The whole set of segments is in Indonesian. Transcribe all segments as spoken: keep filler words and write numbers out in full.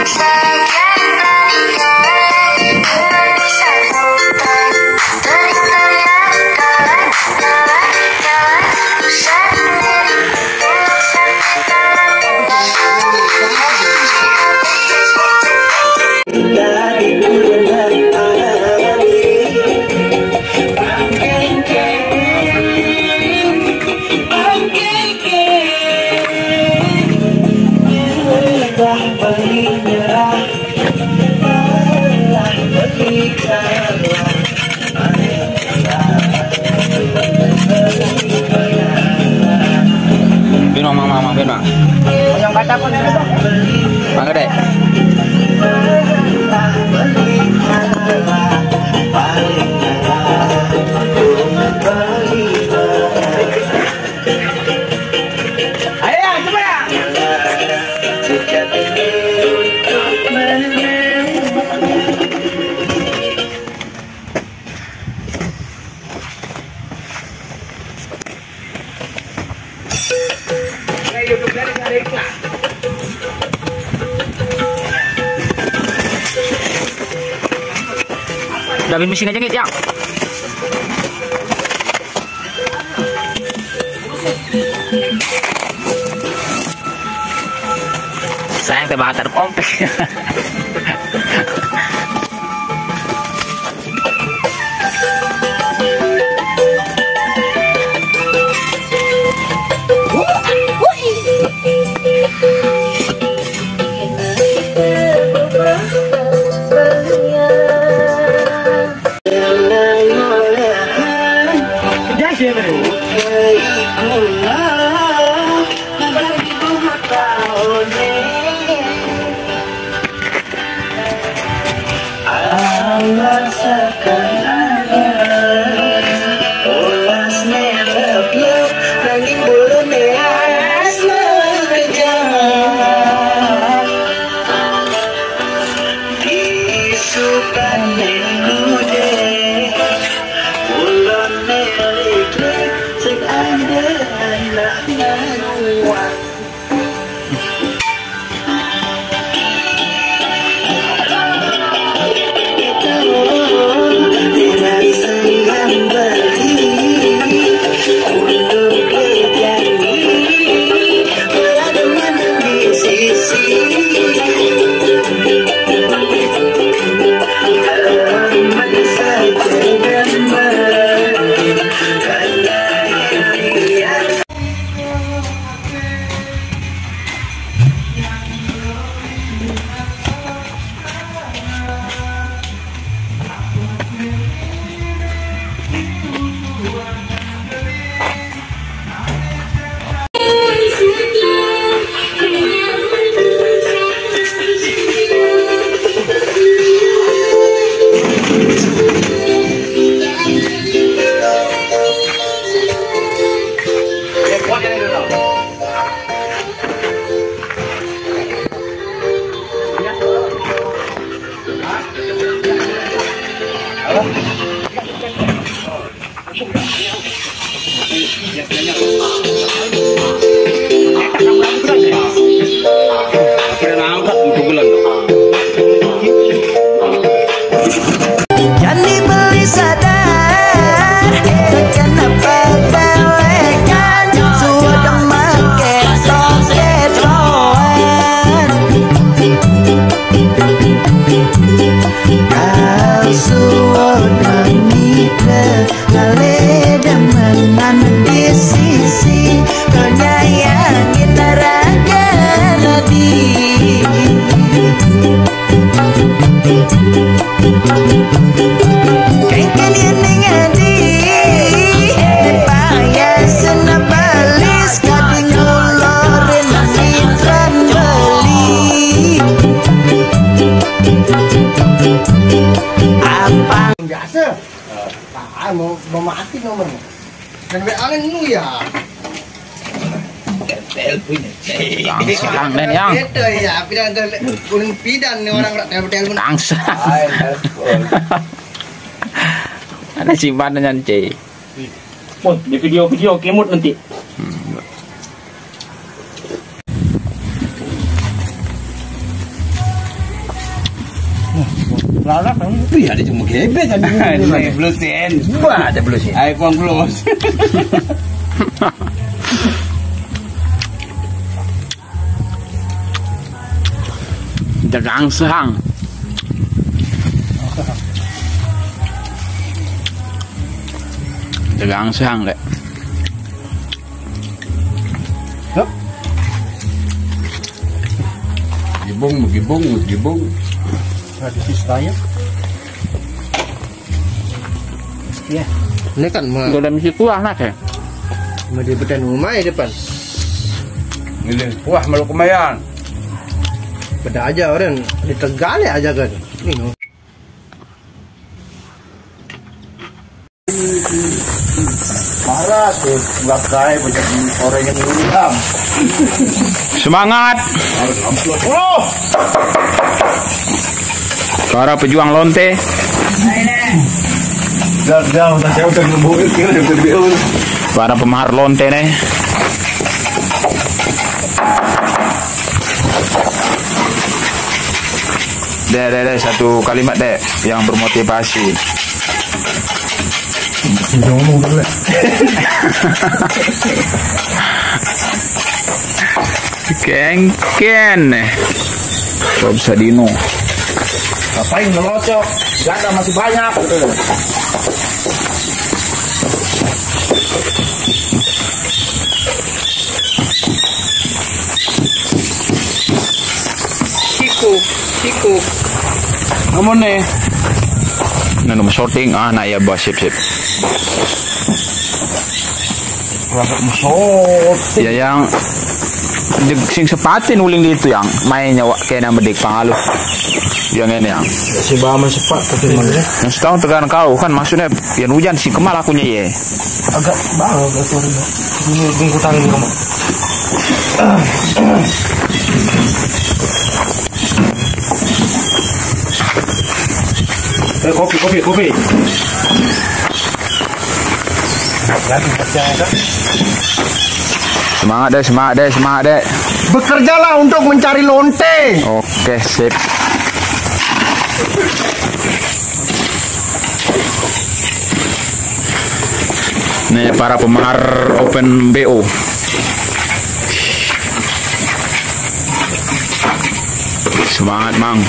Binong mama mama binong. Yang kata pun ada dong. Mangga deh. Ayo coba ya. Udah ambil mesin aja gitu ya. Sayang terbakar kompek. Mau mau mati nomornya. Dan W A lu ya. Langsung dan yang. Itu ya, pidan kuning pidan nih orang telepon telepon. Langsung. Ada simpan dengan C. Oh, di video-video kemut nanti. Lalat kan? Iya, ada cuma gebe kan. Ini blusin. Wah, ada blusin. Ayo kuang blus. Dagang sehang. Dagang sehang dek. Yup. Gibong, gibong, gibong. Tradisi saya. Ya. Ini kan mau Udah mesti kuah nak ya. mau di depan rumah ya depan. Ini wah malu kemayan. Beda aja orang di Tegal ya aja kan. Ini no. Marah tuh nggak kaya banyak orang yang hitam. Semangat Oh, para pejuang lonte. jauh-jauh saya udah ngebuin kira Para pemahar lonte nih. Dek, dek, dek, satu kalimat dek yang bermotivasi. ngomong dulu. Kengken nih. Bob Sadino. Ngapain ngelocok? Gak ada masih banyak. Siku, siku. Namun nih. Nah, nomor sorting ah nak ya bos sip sip. Rambut mesot. Ya yang di sing sepatin uling itu yang mainnya wak kena medik pangalu. Yang ini yang. Si bawa sepat tapi mana? Yang setahun tekan kau kan maksudnya yang hujan sih kemal akunya ye. Agak bang agak sorry. Ini minggu tangan di rumah. Eh, kopi kopi kopi. Lagi percaya. Semangat deh, semangat deh, semangat deh. Bekerjalah untuk mencari lonte. Oke, sip. Nih para pemahar Open B O. Semangat, Mang.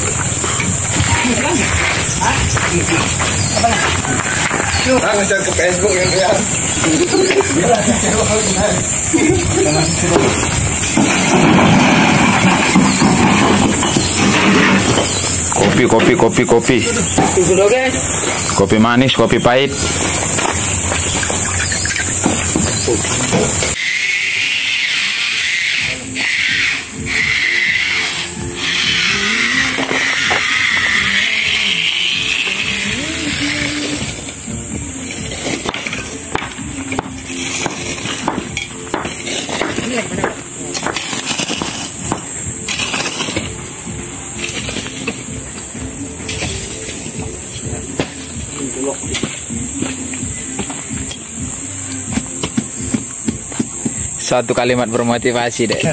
Nah, ngejar ke Facebook yang dia. Kopi, kopi, kopi, kopi. Kopi manis, kopi pahit. Suatu kalimat bermotivasi dek.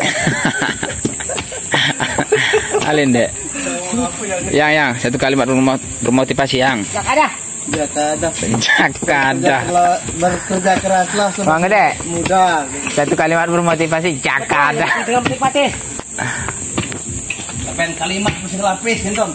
Alin dek. Yang yang satu kalimat bermotivasi yang. Ada. Jakada. Jakada. Bekerja keraslah Bang dek. mudah. Satu kalimat bermotivasi jakada. Dengan menikmati. Lapan kalimat mesti lapis entong.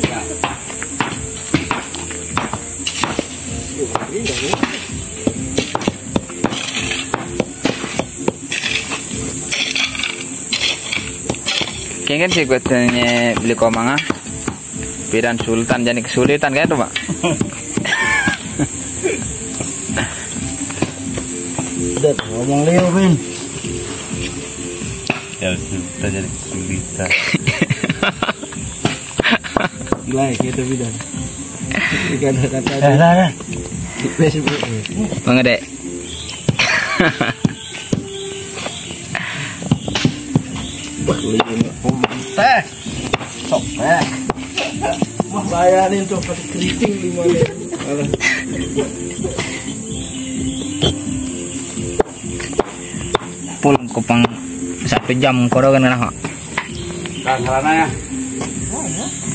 Kayaknya sih gue tanya beli komanga. Pidan Sultan jadi kesulitan kayak itu, Pak. Udah ngomong Leo, Ben. Ya sudah jadi kesulitan. Gila gitu bidan. Jika ada kata ada di Facebook. Bang Dek. Teh. Sok teh. Wah, bayarin tuh pakai keriting lima ya. Pulang kupang satu jam koro kan nak. Nah, sarana ya.